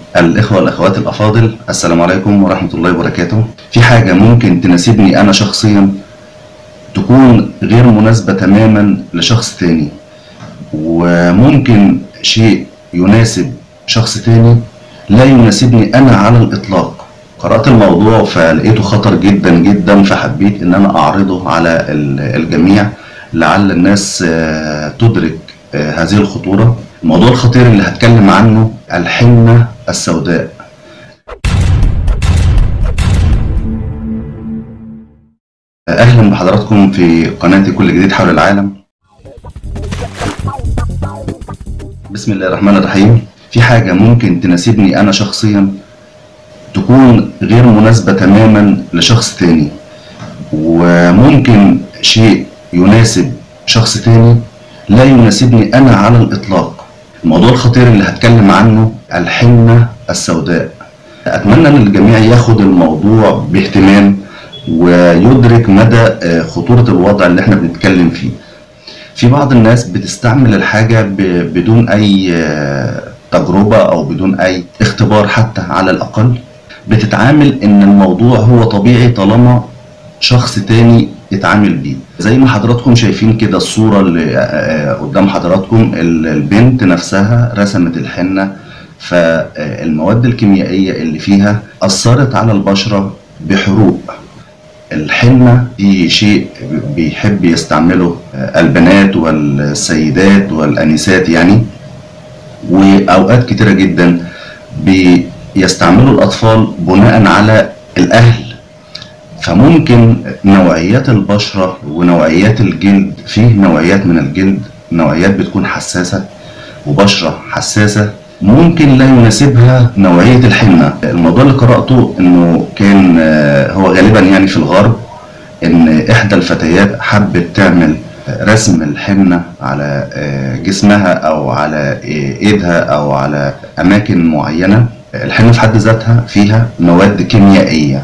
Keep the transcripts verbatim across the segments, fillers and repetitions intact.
الإخوة والأخوات الأفاضل، السلام عليكم ورحمة الله وبركاته. في حاجة ممكن تناسبني أنا شخصيا تكون غير مناسبة تماما لشخص تاني، وممكن شيء يناسب شخص تاني لا يناسبني أنا على الإطلاق. قرأت الموضوع فلقيته خطر جدا جدا، فحبيت إن أنا أعرضه على الجميع لعل الناس تدرك هذه الخطورة. الموضوع الخطير اللي هتكلم عنه الحنة السوداء. أهلا بحضراتكم في قناتي كل جديد حول العالم. بسم الله الرحمن الرحيم. في حاجة ممكن تناسبني أنا شخصيا تكون غير مناسبة تماما لشخص تاني، وممكن شيء يناسب شخص تاني لا يناسبني أنا على الإطلاق. الموضوع الخطير اللي هتكلم عنه الحنة السوداء. أتمنى أن الجميع ياخد الموضوع باهتمام ويدرك مدى خطورة الوضع اللي احنا بنتكلم فيه. في بعض الناس بتستعمل الحاجة بدون أي تجربة أو بدون أي اختبار حتى على الأقل، بتتعامل إن الموضوع هو طبيعي طالما شخص تاني يتعامل بيه. زي ما حضراتكم شايفين كده الصورة اللي قدام حضراتكم، البنت نفسها رسمت الحنة، فالمواد الكيميائية اللي فيها أثرت على البشرة بحروق. الحنة دي شيء بيحب يستعمله البنات والسيدات والأنسات يعني، وأوقات كتيرة جدا بيستعملوا الأطفال بناء على الأهل. فممكن نوعيات البشرة ونوعيات الجلد، فيه نوعيات من الجلد نوعيات بتكون حساسة وبشرة حساسة، ممكن لا يناسبها نوعية الحنة. الموضوع اللي قرأته انه كان هو غالبا يعني في الغرب، ان احدى الفتيات حبت تعمل رسم الحنة على جسمها او على ايدها او على اماكن معينة. الحنة في حد ذاتها فيها مواد كيميائية،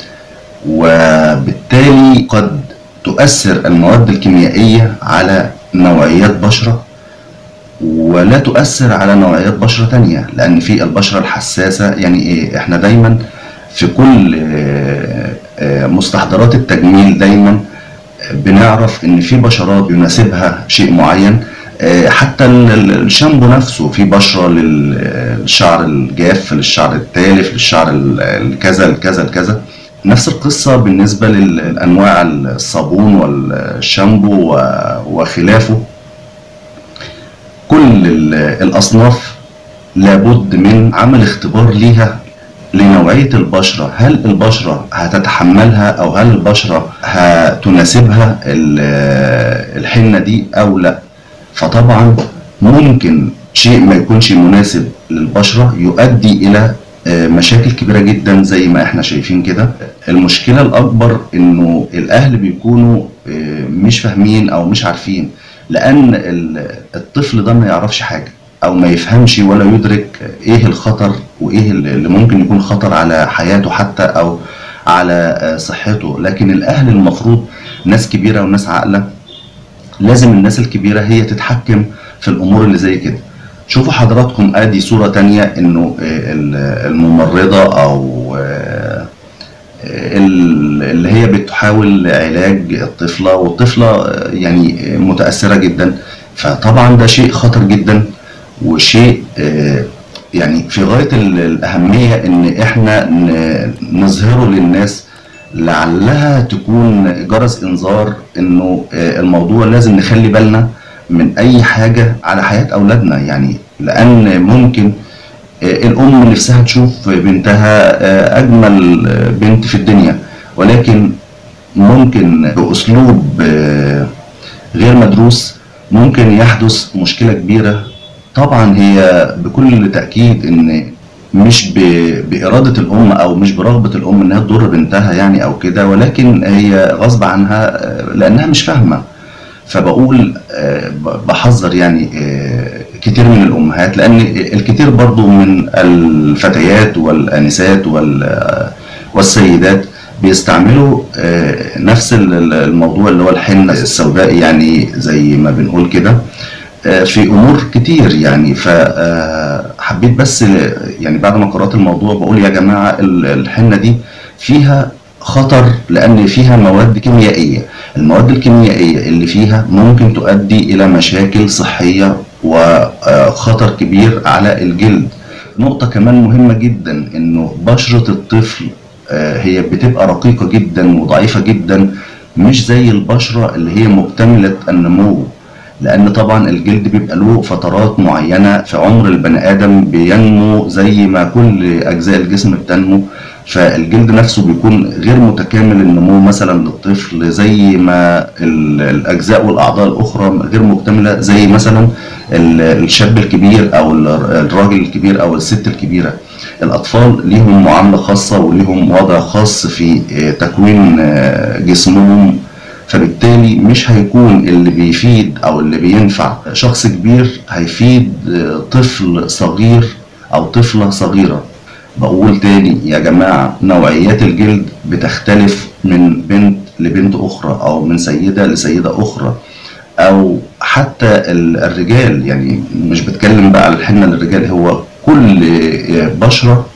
وبالتالي قد تؤثر المواد الكيميائية على نوعيات بشرة ولا تؤثر على نوعيات بشرة تانية، لأن في البشرة الحساسة يعني إيه، إحنا دايما في كل مستحضرات التجميل دايما بنعرف إن في بشرات يناسبها شيء معين. حتى الشامبو نفسه في بشرة للشعر الجاف، للشعر التالف، للشعر الكذا الكذا الكذا. نفس القصة بالنسبة للأنواع الصابون والشامبو وخلافه. كل الأصناف لابد من عمل اختبار ليها لنوعية البشرة، هل البشرة هتتحملها أو هل البشرة هتناسبها الحنة دي أو لا. فطبعا ممكن شيء ما يكونش مناسب للبشرة يؤدي إلى مشاكل كبيرة جدا زي ما احنا شايفين كده. المشكلة الأكبر إنه الأهل بيكونوا مش فاهمين أو مش عارفين، لأن الطفل ده ما يعرفش حاجة أو ما يفهمش ولا يدرك إيه الخطر وإيه اللي ممكن يكون خطر على حياته حتى أو على صحته. لكن الأهل المفروض ناس كبيرة وناس عاقلة، لازم الناس الكبيرة هي تتحكم في الأمور اللي زي كده. شوفوا حضراتكم ادي صورة تانية، انه الممرضة او اللي هي بتحاول علاج الطفلة، والطفلة يعني متأثرة جدا. فطبعا ده شيء خطر جدا وشيء يعني في غاية الأهمية ان احنا نظهره للناس لعلها تكون جرس انذار انه الموضوع لازم نخلي بالنا من اي حاجة على حياة اولادنا. يعني لان ممكن الام نفسها تشوف بنتها اجمل بنت في الدنيا، ولكن ممكن باسلوب غير مدروس ممكن يحدث مشكلة كبيرة. طبعا هي بكل تأكيد ان مش بإرادة الأم أو مش برغبة الأم إنها تضر بنتها يعني أو كده، ولكن هي غصب عنها لأنها مش فاهمة. فبقول بحذر يعني كتير من الأمهات، لأن الكتير برضو من الفتيات والآنسات والسيدات بيستعملوا نفس الموضوع اللي هو الحنة السوداء يعني زي ما بنقول كده، في امور كتير يعني. فحبيت بس يعني بعد ما قرأت الموضوع بقول يا جماعة الحنة دي فيها خطر، لان فيها مواد كيميائية. المواد الكيميائية اللي فيها ممكن تؤدي الى مشاكل صحية وخطر كبير على الجلد. نقطة كمان مهمة جدا، انه بشرة الطفل هي بتبقى رقيقة جدا وضعيفة جدا، مش زي البشرة اللي هي مكتملة النمو، لان طبعا الجلد بيبقى له فترات معينة في عمر البني ادم بينمو زي ما كل اجزاء الجسم بتنمو. فالجلد نفسه بيكون غير متكامل النمو مثلا للطفل، زي ما الاجزاء والاعضاء الاخرى غير مكتملة زي مثلا الشاب الكبير او الراجل الكبير او الست الكبيرة. الاطفال ليهم معاملة خاصة وليهم وضع خاص في تكوين جسمهم، فبالتالي مش هيكون اللي بيفيد او اللي بينفع شخص كبير هيفيد طفل صغير او طفلة صغيرة. بقول تاني يا جماعة، نوعيات الجلد بتختلف من بنت لبنت اخرى، او من سيدة لسيدة اخرى، او حتى الرجال. يعني مش بتكلم بقى على الحنة للرجال، هو كل بشرة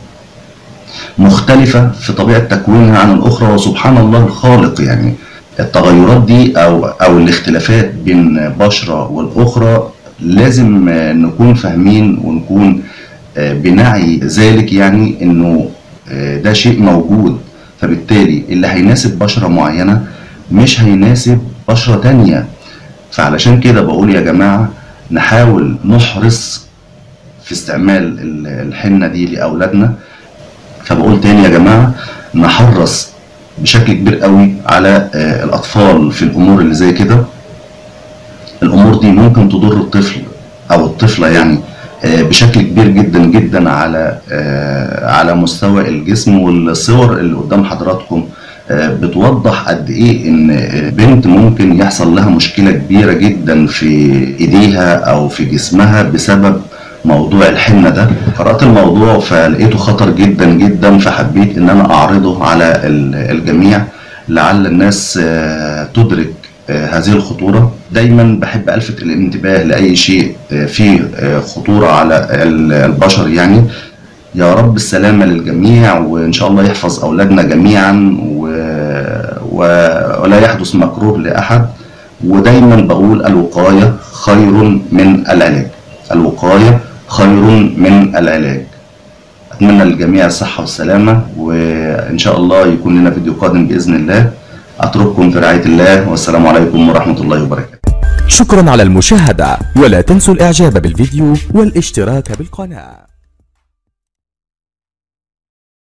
مختلفة في طبيعة تكوينها عن الاخرى، وسبحان الله الخالق. يعني التغيرات دي او او الاختلافات بين بشرة والاخرى لازم نكون فاهمين ونكون بنعي ذلك، يعني انه ده شيء موجود. فبالتالي اللي هيناسب بشرة معينة مش هيناسب بشرة تانية. فعلشان كده بقول يا جماعة نحاول نحرص في استعمال الحنة دي لأولادنا. فبقول تاني يا جماعة نحرص بشكل كبير قوي على الأطفال في الأمور اللي زي كده. الأمور دي ممكن تضر الطفل أو الطفلة يعني بشكل كبير جدا جدا على على مستوى الجسم. والصور اللي قدام حضراتكم بتوضح قد ايه ان بنت ممكن يحصل لها مشكلة كبيرة جدا في ايديها او في جسمها بسبب موضوع الحنة ده. قرأت الموضوع فلقيته خطر جدا جدا، فحبيت ان انا اعرضه على الجميع لعل الناس تدرك هذه الخطورة. دايما بحب الفت الانتباه لاي شيء فيه خطورة على البشر يعني. يا رب السلامة للجميع، وان شاء الله يحفظ اولادنا جميعا و... و... ولا يحدث مكروه لاحد. ودايما بقول الوقاية خير من العلاج، الوقاية خير من العلاج. اتمنى للجميع الصحة والسلامة، وان شاء الله يكون لنا فيديو قادم باذن الله. اترككم في رعاية الله، والسلام عليكم ورحمة الله وبركاته. شكرا على المشاهدة، ولا تنسوا الاعجاب بالفيديو والاشتراك بالقناة.